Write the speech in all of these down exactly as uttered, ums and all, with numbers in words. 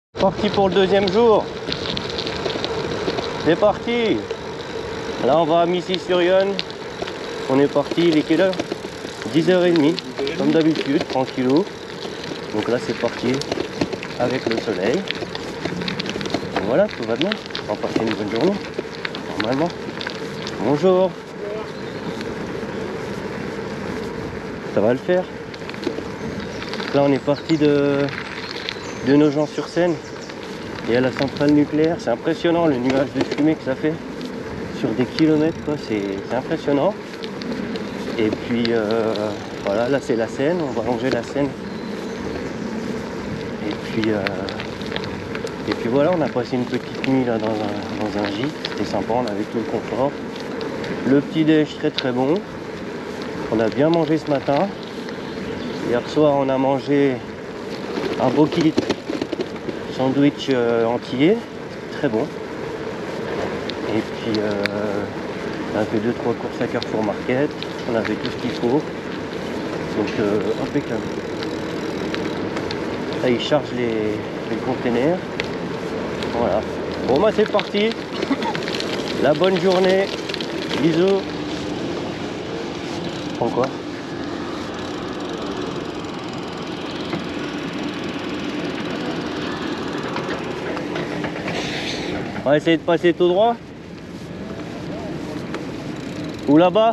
Parti pour le deuxième jour. C'est parti. Là on va à Missy-sur-Yonne. On est parti, il est quelle heure? dix heures trente, comme d'habitude, tranquillou. Donc là c'est parti avec le soleil. Et voilà, tout va bien. On va passer une bonne journée. Normalement. Bonjour. Ça va le faire. Là on est parti de, de Nogent-sur-Seine. Et à la centrale nucléaire, c'est impressionnant le nuage de fumée que ça fait sur des kilomètres, quoi. C'est impressionnant. Et puis euh, voilà, là c'est la Seine, on va longer la Seine. Et puis euh, et puis voilà, on a passé une petite nuit là dans un, dans un gîte, c'était sympa, on avait tout le confort. Le petit déj très très bon. On a bien mangé ce matin. Hier soir on a mangé un beau kit sandwich euh, antillais, très bon. Et puis euh, on a fait deux trois courses à Carrefour Market, on avait tout ce qu'il faut. Donc euh, impeccable. Là ils chargent les, les containers. Voilà. Bon bah c'est parti. La bonne journée. Bisous. Prends quoi? On va essayer de passer tout droit. Ou là-bas.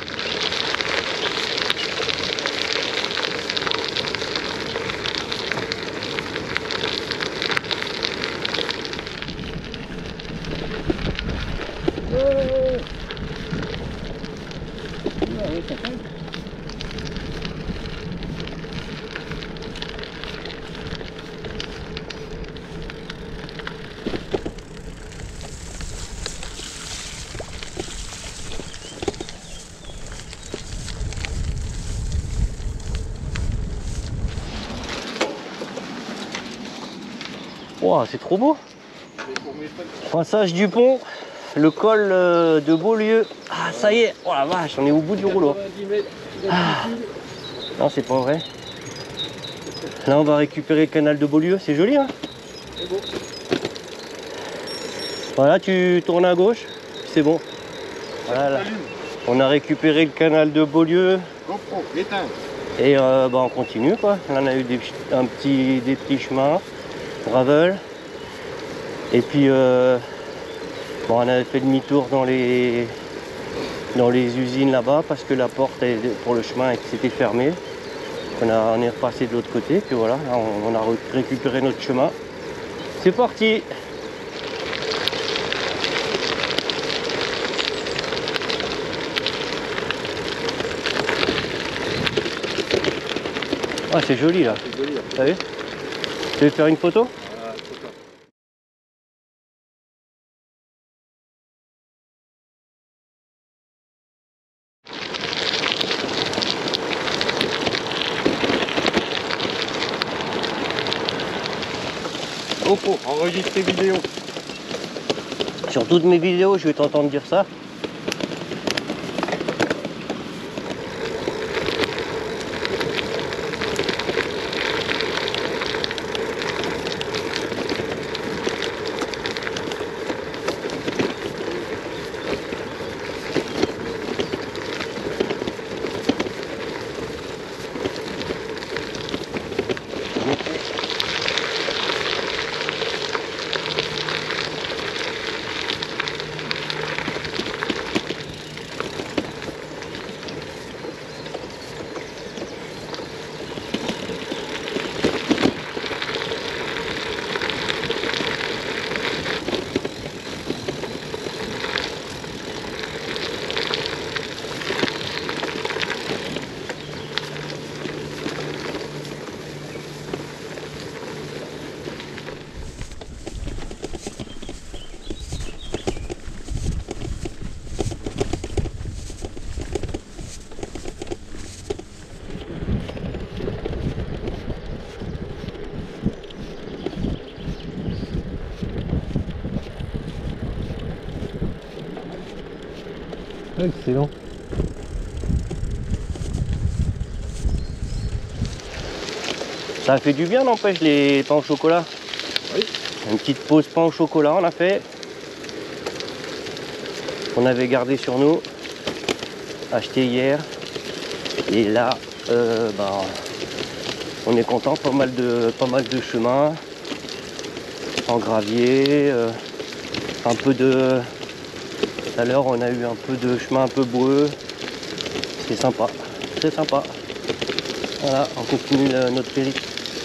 Wow, c'est trop beau. Passage du pont, le col de Beaulieu. Ah ça y est, oh la vache, on est au bout du rouleau. Ah. Non c'est pas vrai. Là on va récupérer le canal de Beaulieu, c'est joli hein. Voilà, tu tournes à gauche, c'est bon. Voilà. On a récupéré le canal de Beaulieu. Et euh, bah, on continue quoi. Là on a eu des, un petit, des petits chemins. Gravel. Et puis euh, bon, on avait fait demi-tour dans les dans les usines là-bas parce que la porte pour le chemin s'était fermée. On, a, on est repassé de l'autre côté, puis voilà, là, on, on a récupéré notre chemin. C'est parti. Ah c'est joli là. T'as vu? Tu veux faire une photo? Oh, oh, enregistrer vidéo. Sur toutes mes vidéos, je vais t'entendre dire ça. Excellent. Ça fait du bien, n'empêche, les pains au chocolat. Oui. Une petite pause pain au chocolat on a fait. On avait gardé sur nous. Acheté hier. Et là, euh, bah, on est content, pas mal de, pas mal de chemins. En gravier. Euh, un peu de... Tout à l'heure on a eu un peu de chemin un peu boueux. C'est sympa. C'est sympa. Voilà, on continue le, notre périple.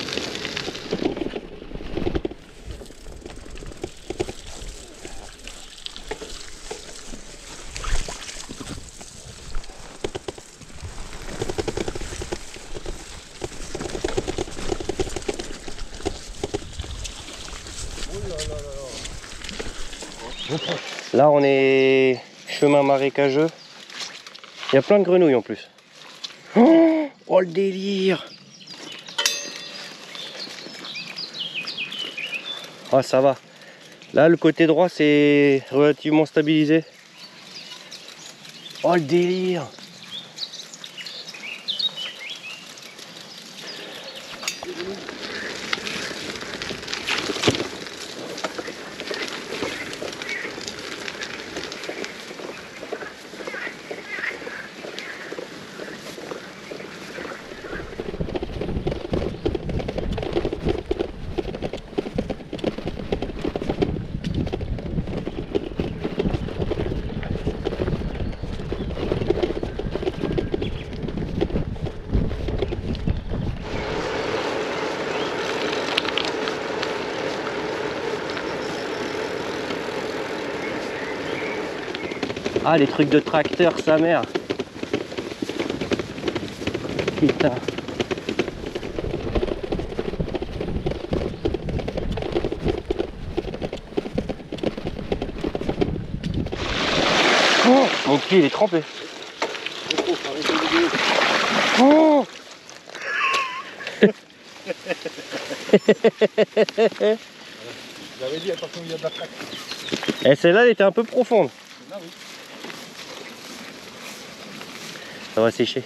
Là on est chemin marécageux. Il y a plein de grenouilles en plus. Oh, oh le délire. Ah ça va. Là le côté droit c'est relativement stabilisé. Oh le délire. Ah les trucs de tracteur sa mère. Putain. Oh, mon pied il est trempé. Oh. J'avais dit attention il y a de la craque. Et celle-là elle était un peu profonde. Là, oui. Ça va sécher.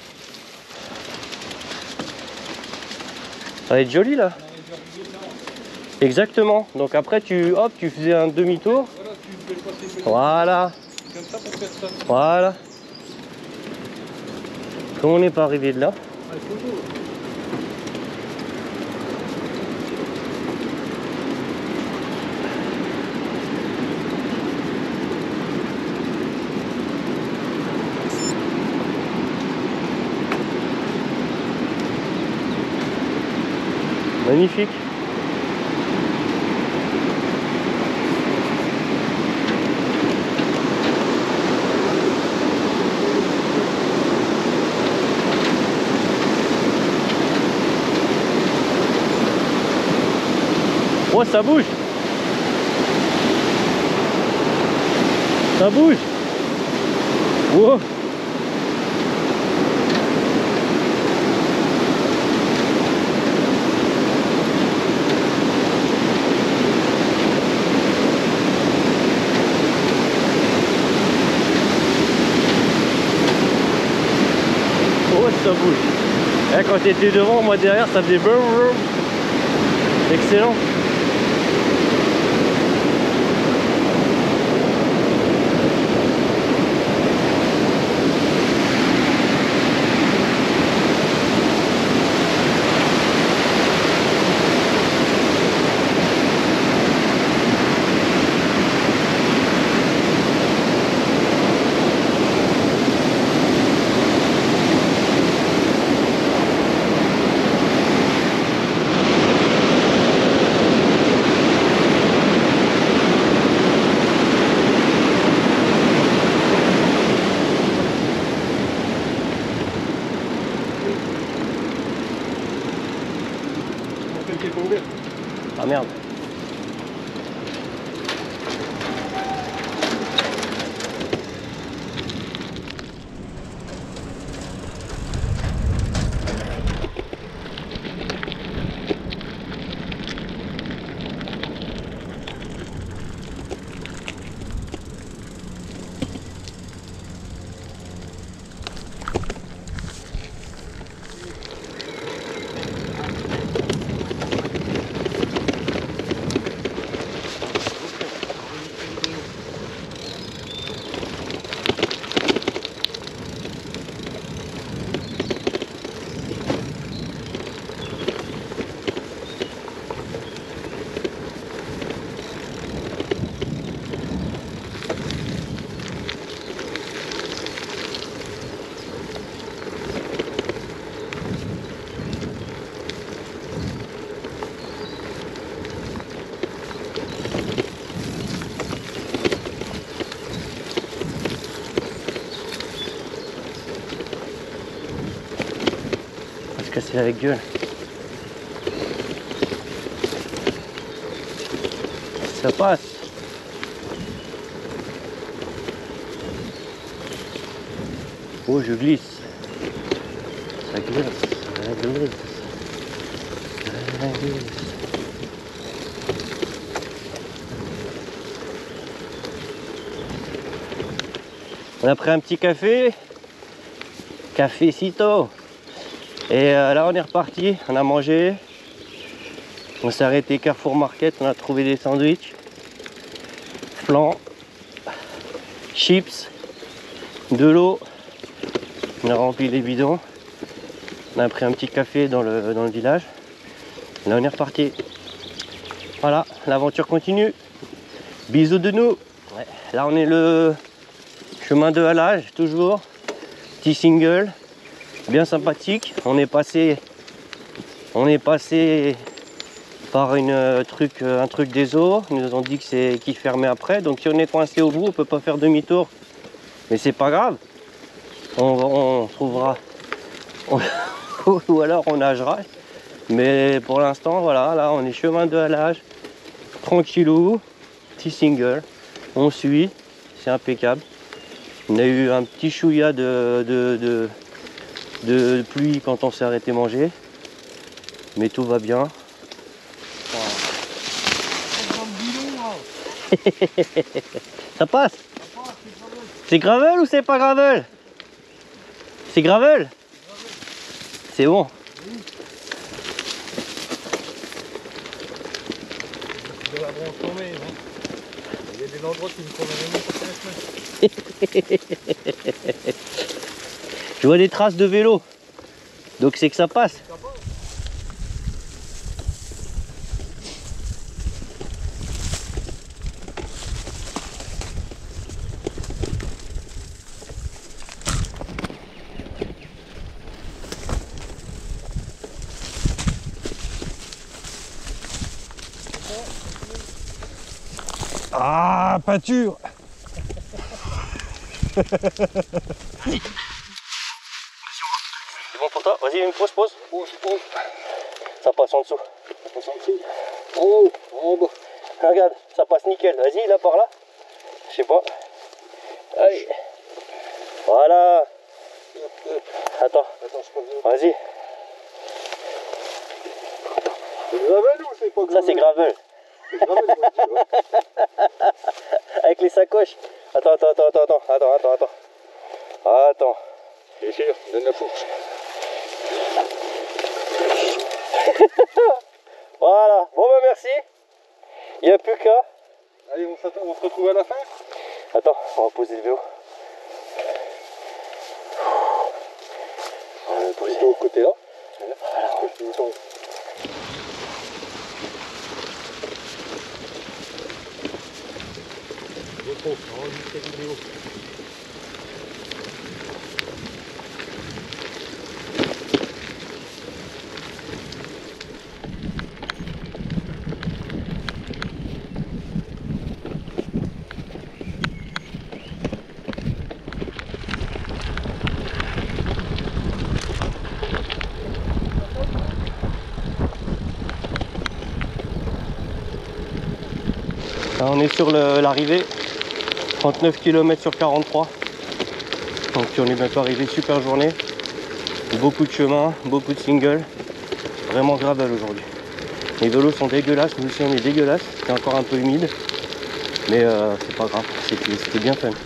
Ça va être joli là. Exactement. Donc après tu hop tu faisais un demi-tour. Voilà, tu fais passer. Voilà. Comme ça pour faire ça. Voilà. Comment on n'est pas arrivé de là? Ah, il faut l'eau. Magnifique. Oh, ça bouge. Ça bouge. Wow. Ça bouge. Et quand tu étais devant, moi derrière, ça faisait boum boum. Excellent. Ah merde. C'est la gueule. Ça passe. Oh, je glisse. Ça glisse. Ça glisse. Ça glisse. On a pris un petit café. Cafécito. Et euh, là, on est reparti. On a mangé. On s'est arrêté Carrefour Market. On a trouvé des sandwichs. Flan. Chips. De l'eau. On a rempli les bidons. On a pris un petit café dans le, dans le village. Là on est reparti. Voilà, l'aventure continue. Bisous de nous. Ouais. Là on est le chemin de halage, toujours. Petit single. Bien sympathique. On est passé. On est passé par une euh, truc, euh, un truc des eaux. Ils nous ont dit que c'est qui fermait après. Donc si on est coincé au bout, on peut pas faire demi-tour. Mais c'est pas grave. On, on trouvera, on, ou alors on nagera, mais pour l'instant voilà, là on est chemin de halage, tranquillou, petit single, on suit, c'est impeccable. On a eu un petit chouïa de, de, de, de pluie quand on s'est arrêté manger, mais tout va bien. Ça passe? C'est gravel ou c'est pas gravel? C'est gravel? C'est bon. Oui. De la branche tombée, hein. Il y a des endroits qui me conviennent même pas. Je vois des traces de vélo. Donc c'est que ça passe. Ça passe. Ah, pâture. C'est bon pour toi? Vas-y, une pause, pause. Pause, pause. Ça passe en dessous. Ça passe en dessous. En haut, en bas. Regarde, ça passe nickel. Vas-y, là, par là. Je sais pas. Allez. Voilà. Attends. Attends, je peux. Vas-y. C'est gravel ou c'est pas gravel? Ça, c'est gravel. C'est gravel, moi, je dis, ouais. Avec les sacoches. Attends, attends, attends, attends, attends, attends, attends, attends. Attends. Bien sûr, donne la fourche. Voilà. Bon, ben merci. Il n'y a plus qu'à. Allez, on, on se retrouve à la fin. Attends, on va poser le vélo. On va le poser au côté là. Voilà. Retrouve, on enregistre la vidéo. Là, on est sur l'arrivée, trente-neuf kilomètres sur quarante-trois. Donc on est bientôt arrivé, super journée. Beaucoup de chemin, beaucoup de singles. Vraiment gravel aujourd'hui. Les vélos sont dégueulasses, nous aussi on est dégueulasse. C'est encore un peu humide. Mais euh, c'est pas grave, c'était bien fun.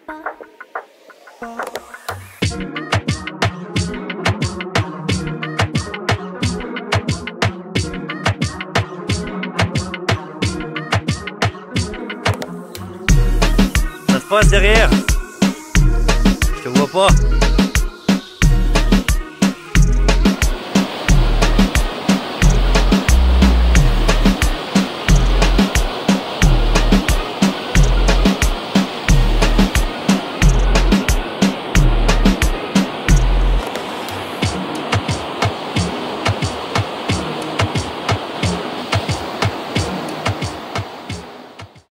Ça se passe derrière. Je te vois pas.